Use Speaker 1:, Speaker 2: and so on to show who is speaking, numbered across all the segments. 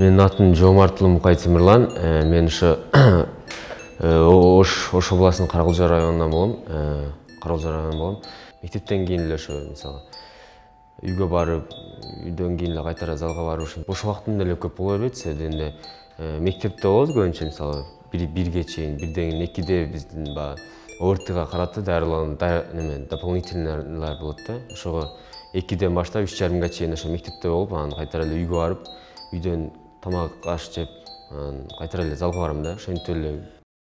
Speaker 1: Менин атым Жоомартұлы Мукай Темирлан. Мен Ош областынын Каракулжа районунан болом. Мектептен кийин эле мисалы үйгө барып, үйдөн кийин эле кайтара залга барып бош убактым деле көп боло бербейт. Себеби мектепте болобуз көбүнчө мисалы 1-ге чейин, 1ден 2де биздин ОРТга карата даярдалган дополнительныйлар болот да. Ошого 2ден баштап 3:30га чейин ошо мектепте болуп, анан кайтара эле үйгө барып, үйдөн тамак аш жеп, кайтара эле залга барам да. Ошентип эле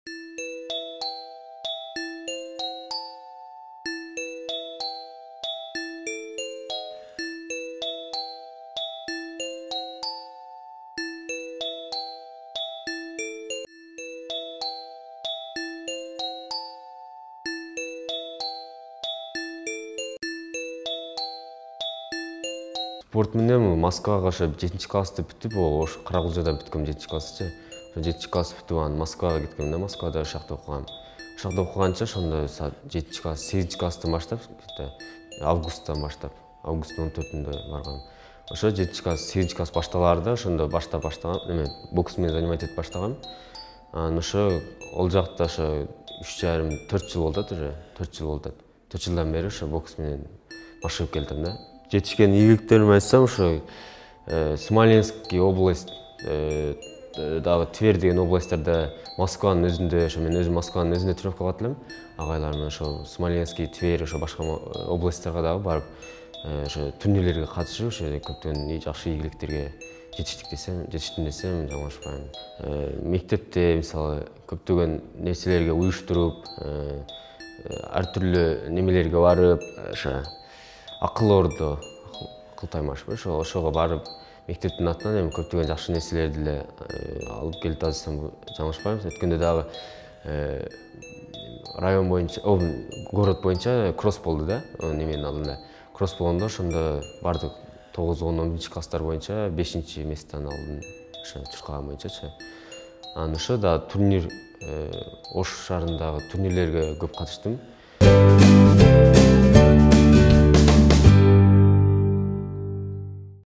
Speaker 1: спорт менен Москвага ошо 7-классты бүтүп, ош Каракулжада бүткөм 7-классты. 7-класс бүтүп, анан Москвага кеткем да. Москвада ошакта окугам. Ошакта окуганча ошондо 7-класс, 8-класстан баштап, августтан баштап, августтун 14-үндө баргам. Ошо 7-класс, 8-класс башталаарда ошондо баштагам, бокс менен занимать этип баштагам. Анан ошо ол жакта ошо 3,5-4 жыл болуп атат уже. 4 жыл болуп атат. 4 жылдан бери ошо бокс менен машыгып келдим да. Жетишкен ийгиликтеримди айтсам, ошо Смоленский область, дагы Тверь деген областтарда, Москванын өзүндө, ошо мен өзүм Москванын өзүндө тренировка кылат элем. Агайлар менен ошо Смоленский, Тверь, ошо башка областтарга дагы барып, ошо турнирлерге катышып, ошо көптөгөн жакшы ийгиликтерге жетиштим десем жаңылышпайм. Мектепте мисалы көптөгөн нерселерге уюштуруп, ар түрлүү немелерге барып, ошо акыл ордо, акыл таймашпы, ошого барып, мектептин атынан эми көптөгөн жакшы нерселерди эле алып келип атсам жаңылышпайм. Өткөндө дагы район боюнча, город боюнча кросс болду да, неменин алдында. Кросс болгондо ошондо бардык 9-10-класстар боюнча 5-месттен алдым, ошо чуркаган боюнчачы. Анан ошо да турнир, Ош шаарындагы турнирлерге көп катыштым.